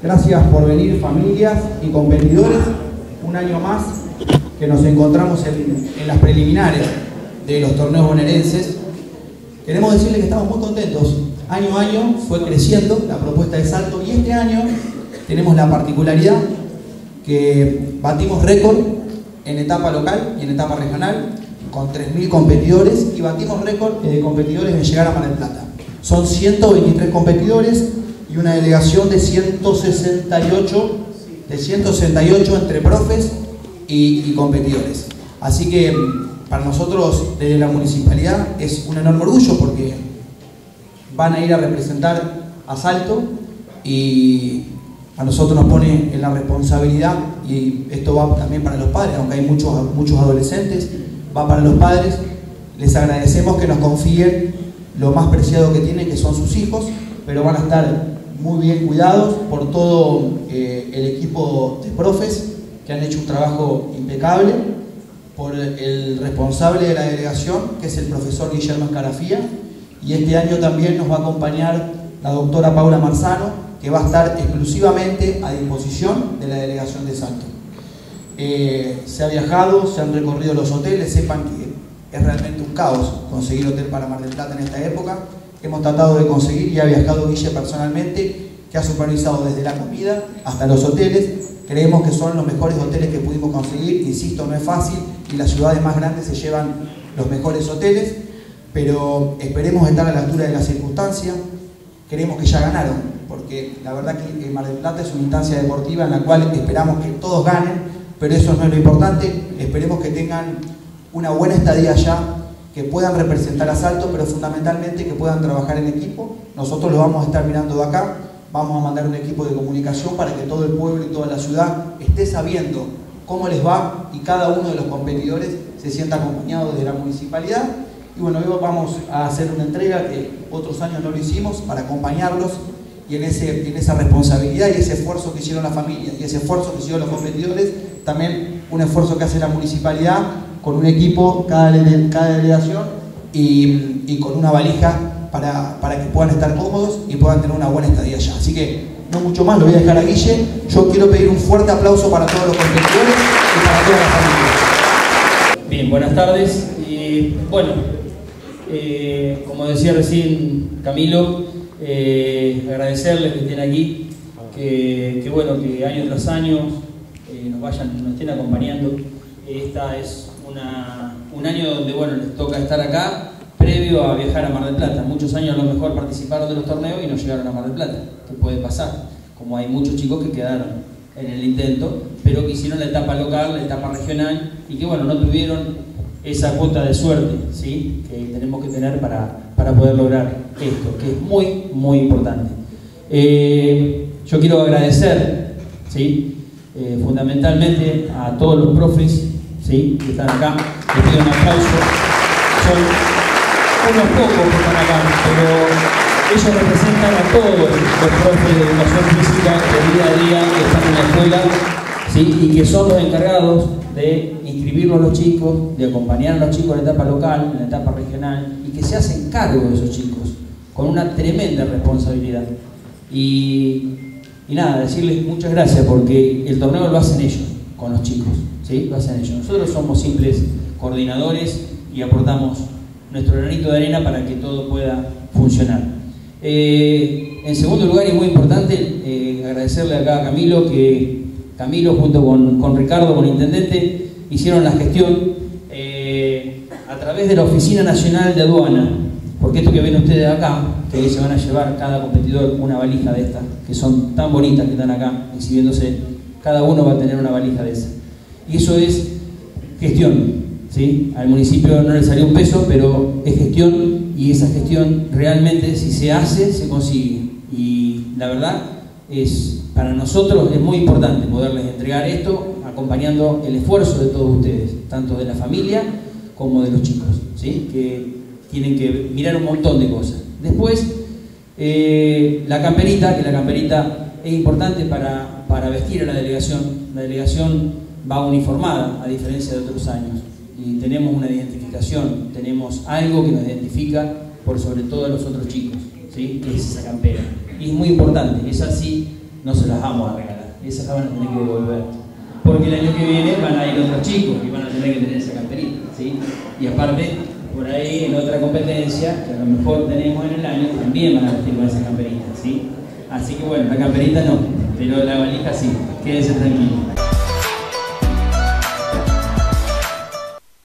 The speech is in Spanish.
Gracias por venir, familias y competidores. Un año más que nos encontramos en las preliminares de los torneos bonaerenses. Queremos decirles que estamos muy contentos. Año a año fue creciendo la propuesta de Salto y este año tenemos la particularidad que batimos récord en etapa local y en etapa regional con 3.000 competidores y batimos récord de competidores en llegar a Mar del Plata. Son 123 competidores y una delegación de 168 entre profes y competidores. Así que para nosotros desde la municipalidad es un enorme orgullo porque van a ir a representar a Salto y a nosotros nos pone en la responsabilidad, y esto va también para los padres, aunque hay muchos adolescentes, va para los padres. Les agradecemos que nos confíen lo más preciado que tienen, que son sus hijos, pero van a estar muy bien cuidados por todo el equipo de profes que han hecho un trabajo impecable, por el responsable de la delegación, que es el profesor Guillermo Escarafía, y este año también nos va a acompañar la doctora Paula Marzano, que va a estar exclusivamente a disposición de la delegación de Salto. Se ha viajado, se han recorrido los hoteles, sepan que es realmente un caos conseguir hotel para Mar del Plata en esta época. Hemos tratado de conseguir y ha viajado Guille personalmente, que ha supervisado desde la comida hasta los hoteles. Creemos que son los mejores hoteles que pudimos conseguir. Insisto, no es fácil y las ciudades más grandes se llevan los mejores hoteles, pero esperemos estar a la altura de las circunstancias. Creemos que ya ganaron, porque la verdad que Mar del Plata es una instancia deportiva en la cual esperamos que todos ganen, pero eso no es lo importante. Esperemos que tengan una buena estadía allá, que puedan representar a Salto, pero fundamentalmente que puedan trabajar en equipo. Nosotros lo vamos a estar mirando de acá, vamos a mandar un equipo de comunicación para que todo el pueblo y toda la ciudad esté sabiendo cómo les va y cada uno de los competidores se sienta acompañado desde la municipalidad. Y bueno, hoy vamos a hacer una entrega que otros años no lo hicimos, para acompañarlos y en esa responsabilidad y ese esfuerzo que hicieron las familias y ese esfuerzo que hicieron los competidores, también un esfuerzo que hace la municipalidad con un equipo, cada delegación y con una valija para que puedan estar cómodos y puedan tener una buena estadía allá. Así que no mucho más, lo voy a dejar a Guille. Yo quiero pedir un fuerte aplauso para todos los competidores y para todas las familias. Bien, buenas tardes. Bueno, como decía recién Camilo, agradecerles que estén aquí, que bueno, que año tras año nos estén acompañando. Esta es un año donde bueno, les toca estar acá previo a viajar a Mar del Plata. Muchos años a lo mejor participaron de los torneos y no llegaron a Mar del Plata, que puede pasar, como hay muchos chicos que quedaron en el intento, pero que hicieron la etapa local, la etapa regional, y que bueno, no tuvieron esa cuota de suerte, ¿sí?, que tenemos que tener para poder lograr esto, que es muy, muy importante. Yo quiero agradecer, ¿sí?, fundamentalmente a todos los profes, ¿sí?, que están acá. Les pido un aplauso. Son unos pocos que están acá, pero ellos representan a todos los profes de educación física que día a día están en la escuela, ¿sí?, y que son los encargados de inscribirlos a los chicos, de acompañar a los chicos en la etapa local, en la etapa regional, y que se hacen cargo de esos chicos con una tremenda responsabilidad. Y nada, decirles muchas gracias, porque el torneo lo hacen ellos con los chicos, ¿sí?, lo hacen ellos. Nosotros somos simples coordinadores y aportamos nuestro granito de arena para que todo pueda funcionar. En segundo lugar, y muy importante, agradecerle acá a Camilo, que Camilo junto con Ricardo, con el intendente, hicieron la gestión a través de la Oficina Nacional de Aduana, porque esto que ven ustedes acá, que se van a llevar cada competidor una valija de estas, que son tan bonitas que están acá exhibiéndose, cada uno va a tener una valija de esas. Y eso es gestión, ¿sí? Al municipio no le salió un peso, pero es gestión, y esa gestión realmente, si se hace, se consigue. Y la verdad para nosotros es muy importante poderles entregar esto, acompañando el esfuerzo de todos ustedes, tanto de la familia como de los chicos, ¿sí?, que tienen que mirar un montón de cosas. Después, la camperita, que la camperita es importante para vestir a la delegación. La delegación va uniformada, a diferencia de otros años, y tenemos una identificación, tenemos algo que nos identifica por sobre todo a los otros chicos, ¿sí?, que es esa campera. Y es muy importante, es así no se las vamos a regalar, esas las van a tener que devolver. Porque el año que viene van a ir otros chicos y van a tener que tener esa camperita, ¿sí? Y aparte, por ahí en otra competencia, que a lo mejor tenemos en el año, también van a vestir con esa camperita, ¿sí? Así que bueno, la camperita no, pero la valija sí, quédense tranquilos.